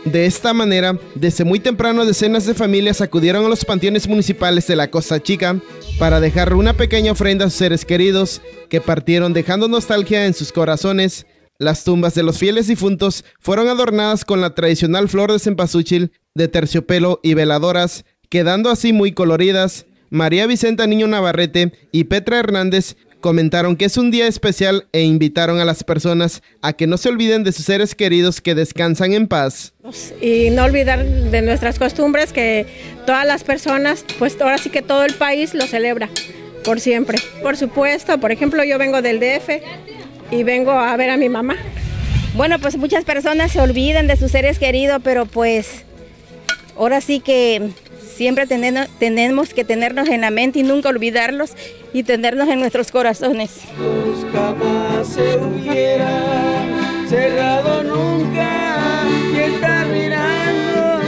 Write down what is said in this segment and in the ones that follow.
De esta manera, desde muy temprano decenas de familias acudieron a los panteones municipales de la Costa Chica para dejar una pequeña ofrenda a sus seres queridos que partieron dejando nostalgia en sus corazones. Las tumbas de los fieles difuntos fueron adornadas con la tradicional flor de cempasúchil, de terciopelo y veladoras, quedando así muy coloridas. María Vicenta Niño Navarrete y Petra Hernández comentaron que es un día especial e invitaron a las personas a que no se olviden de sus seres queridos que descansan en paz. Y no olvidar de nuestras costumbres, que todas las personas, pues ahora sí que todo el país lo celebra por siempre. Por supuesto, por ejemplo, yo vengo del DF y vengo a ver a mi mamá. Bueno, pues muchas personas se olvidan de sus seres queridos, pero pues ahora sí que siempre tenemos que tenernos en la mente y nunca olvidarlos y tenernos en nuestros corazones. Jamás se hubiera cerrado nunca y estar mirando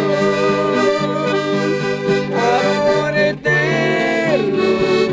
amor eterno.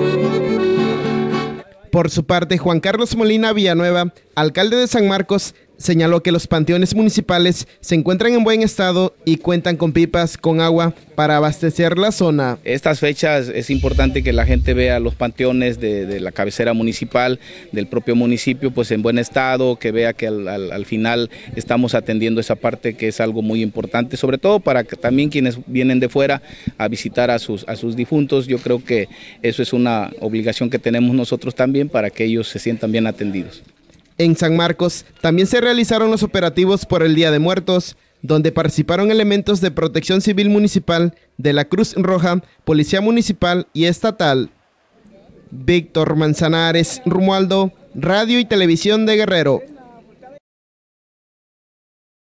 Por su parte, Juan Carlos Molina Villanueva, alcalde de San Marcos, señaló que los panteones municipales se encuentran en buen estado y cuentan con pipas con agua para abastecer la zona. Estas fechas es importante que la gente vea los panteones de la cabecera municipal, del propio municipio, pues en buen estado, que vea que al final estamos atendiendo esa parte, que es algo muy importante, sobre todo para que también quienes vienen de fuera a visitar a sus difuntos. Yo creo que eso es una obligación que tenemos nosotros también para que ellos se sientan bien atendidos. En San Marcos también se realizaron los operativos por el Día de Muertos, donde participaron elementos de Protección Civil Municipal, de la Cruz Roja, Policía Municipal y Estatal. Víctor Manzanares, Romualdo, Radio y Televisión de Guerrero.